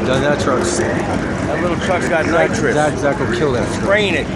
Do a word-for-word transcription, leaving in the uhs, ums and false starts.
That, that truck's... That little truck's got nitrous. That, that will kill that truck. Spraying it.